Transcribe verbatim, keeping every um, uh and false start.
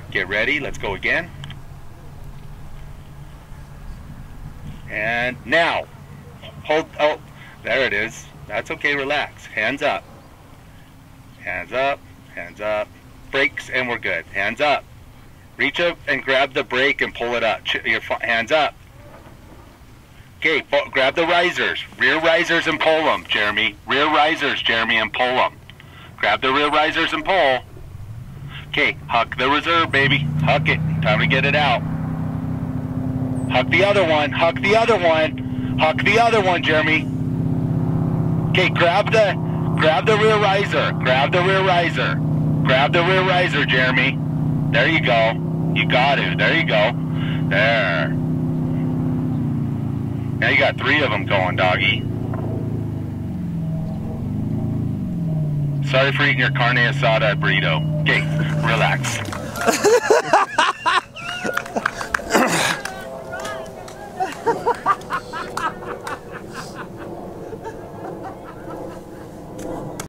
Get ready, let's go again. And now, hold, oh, there it is. That's okay, relax. Hands up. Hands up, hands up. Brakes, and we're good. Hands up. Reach up and grab the brake and pull it up. Ch your hands up. Okay, grab the risers. Rear risers and pull them, Jeremy. Rear risers, Jeremy, and pull them. Grab the rear risers and pull. Okay, huck the reserve, baby. Huck it. Time to get it out. Huck the other one. Huck the other one. Huck the other one, Jeremy. Okay, grab the grab the rear riser. Grab the rear riser. Grab the rear riser, Jeremy. There you go. You got it. There you go. There. Now you got three of them going, doggy. Sorry for eating your carne asada burrito. Okay, relax. Ha ha ha!